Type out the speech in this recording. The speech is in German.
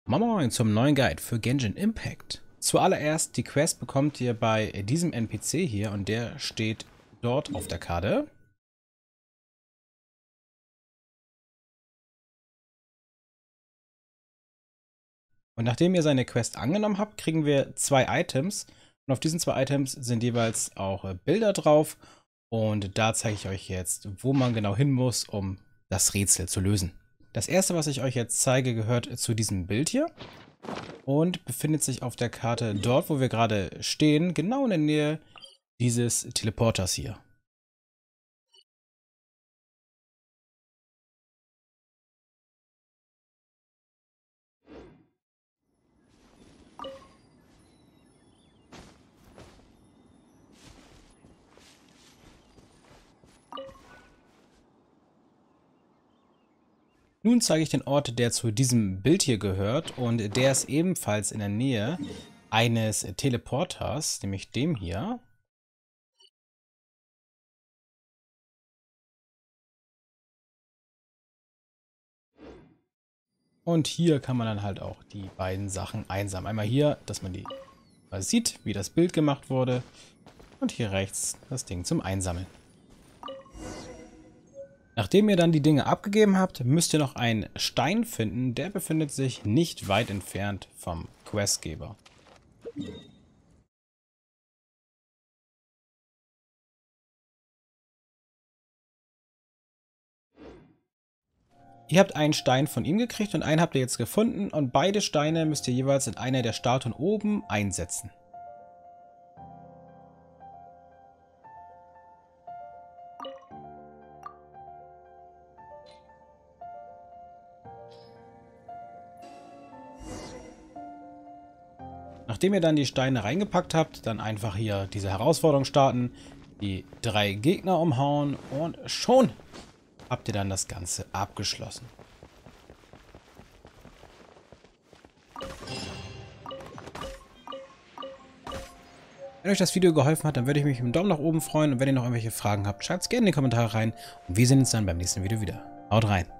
Moin zum neuen Guide für Genshin Impact. Zuallererst, die Quest bekommt ihr bei diesem NPC hier und der steht dort auf der Karte. Und nachdem ihr seine Quest angenommen habt, kriegen wir 2 Items. Und auf diesen 2 Items sind jeweils auch Bilder drauf. Und da zeige ich euch jetzt, wo man genau hin muss, um das Rätsel zu lösen. Das erste, was ich euch jetzt zeige, gehört zu diesem Bild hier. Und befindet sich auf der Karte dort, wo wir gerade stehen, genau in der Nähe dieses Teleporters hier. Nun zeige ich den Ort, der zu diesem Bild hier gehört, und der ist ebenfalls in der Nähe eines Teleporters, nämlich dem hier. Und hier kann man dann halt auch die beiden Sachen einsammeln. Einmal hier, dass man die mal sieht, wie das Bild gemacht wurde, und hier rechts das Ding zum Einsammeln. Nachdem ihr dann die Dinge abgegeben habt, müsst ihr noch einen Stein finden, der befindet sich nicht weit entfernt vom Questgeber. Ihr habt einen Stein von ihm gekriegt und einen habt ihr jetzt gefunden, und beide Steine müsst ihr jeweils in einer der Statuen oben einsetzen. Nachdem ihr dann die Steine reingepackt habt, dann einfach hier diese Herausforderung starten, die 3 Gegner umhauen und schon habt ihr dann das Ganze abgeschlossen. Wenn euch das Video geholfen hat, dann würde ich mich mit einem Daumen nach oben freuen, und wenn ihr noch irgendwelche Fragen habt, schreibt es gerne in die Kommentare rein und wir sehen uns dann beim nächsten Video wieder. Haut rein!